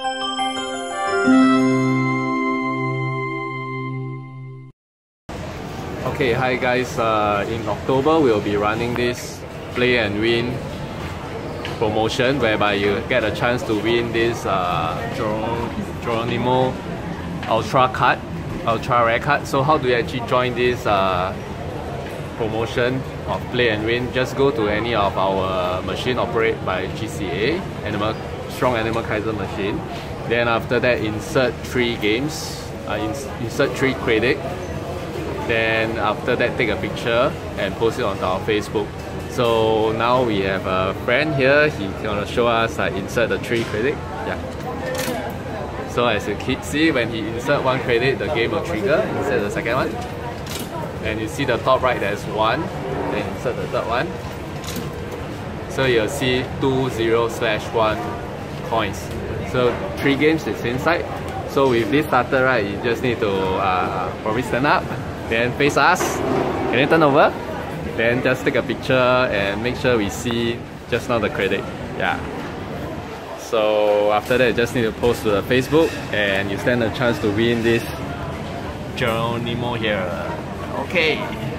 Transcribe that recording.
Okay, hi guys. In October we'll be running this play and win promotion whereby you get a chance to win this Geronimo Ultra card, Ultra Rare card. So how do you actually join this promotion of play and win? Just go to any of our machine operated by GCA, Strong Animal Kaiser machine. Then after that, insert 3 games, insert 3 credit. Then after that, take a picture and post it onto our Facebook. So now we have a friend here. He's gonna show us insert the 3 credit. Yeah. So as you can see, when he insert 1 credit, the game will trigger. Insert the second one. And you see the top right, there's 1. Then insert the third one. So you'll see 2/0/1 coins. So 3 games is inside. So with this starter, right, you just need to probably stand up, then face us, and then turn over. Then just take a picture and make sure we see just now the credit. Yeah. So after that, you just need to post to the Facebook and you stand a chance to win this Geronimo here. Okay.